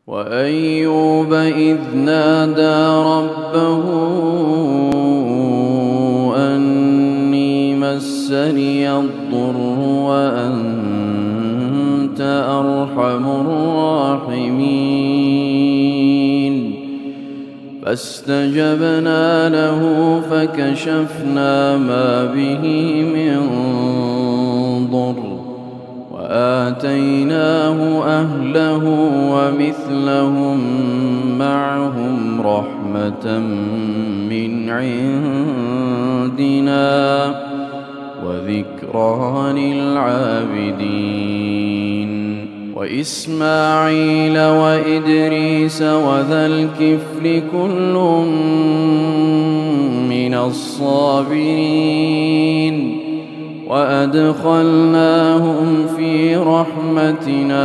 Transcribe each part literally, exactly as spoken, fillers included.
وأيوب إذ نادى ربه أني مسني الضر وأنت أرحم الراحمين فاستجبنا له فكشفنا ما به من ضر وآتيناه أهله ومثلهم معهم رحمة من عندنا وذكرى للعابدين وإسماعيل وإدريس وذا الكفل كل من الصابرين وأدخلناهم في رحمتنا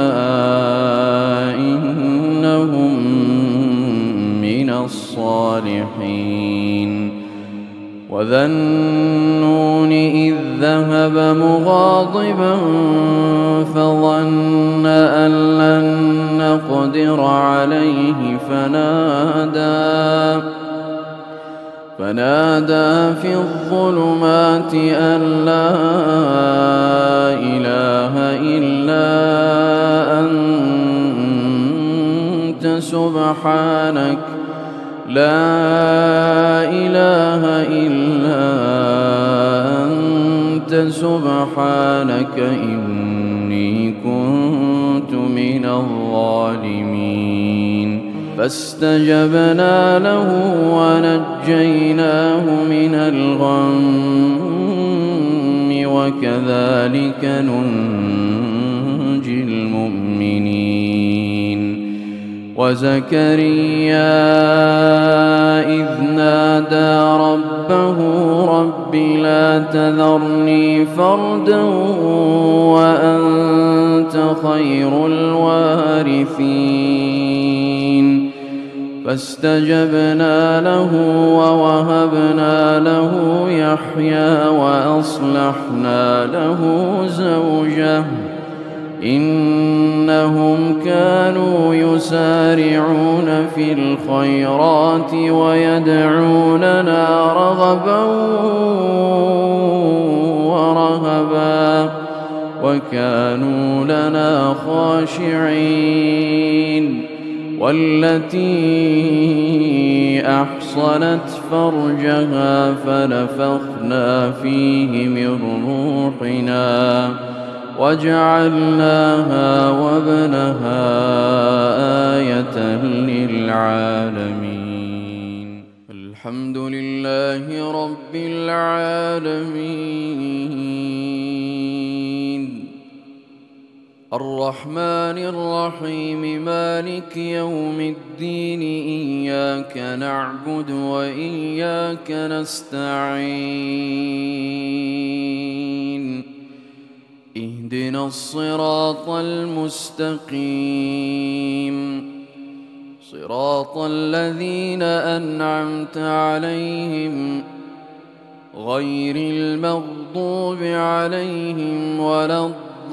إنهم من الصالحين وذا النون إذ ذهب مغاضبا فظن أن لن نقدر عليه فنادى فنادى في الظلمات أن لا إله إلا أنت سبحانك لا إله إلا أنت سبحانك إني كنت من الظالمين فاستجبنا له ونجيناه من الغم وكذلك ننجي المؤمنين وزكريا إذ نادى ربه رب لا تذرني فردا وأنت خير الوارثين فاستجبنا له ووهبنا له يحيى وأصلحنا له زوجه إنهم كانوا يسارعون في الخيرات ويدعوننا رغبا ورهبا وكانوا لنا خاشعين والتي أحصنت فرجها فنفخنا فيه من روحنا وجعلناها وابنها آية للعالمين الحمد لله رب العالمين الرحمن الرحيم مالك يوم الدين إياك نعبد وإياك نستعين اهدنا الصراط المستقيم صراط الذين أنعمت عليهم غير المغضوب عليهم ولا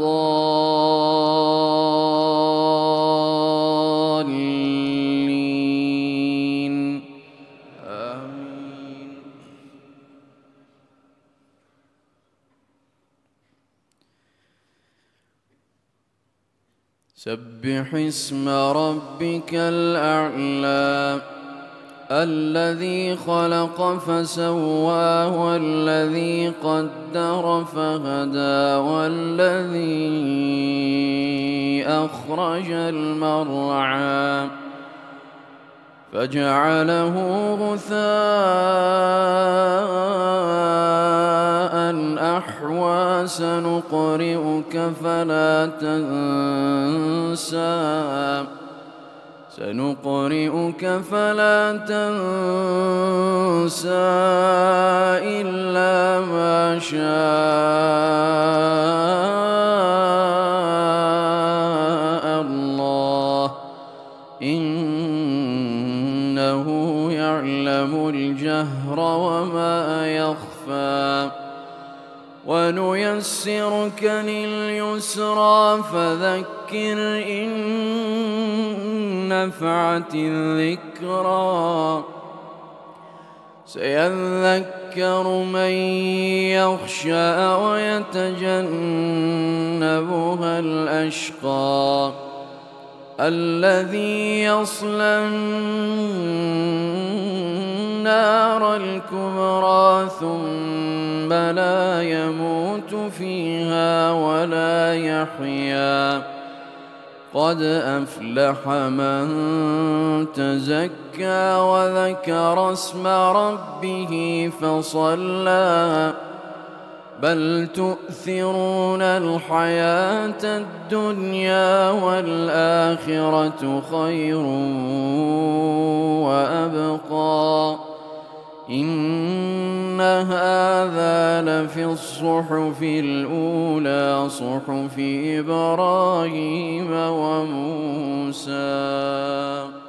الضالين آمين سبح اسم ربك الأعلى الذي خلق فسوى والذي قدر فهدى والذي أخرج المرعى فجعله غثاء أحوى سنقرئك فلا تنسى سنقرئك فلا تنسى إلا ما شاء الله إنه يعلم الجهر وما يخفى ونيسرك لليسرى فذكر إن النفعة الذكرى سيذكر من يخشى ويتجنبها الأشقى الذي يصلى النار الكبرى ثم لا يموت فيها ولا يحيا قد أفلح من تزكى وذكر اسم ربه فصلى بل تؤثرون الحياة الدنيا والآخرة خير وأبقى إن هذا لفي الصحف الأولى صحف إبراهيم وموسى.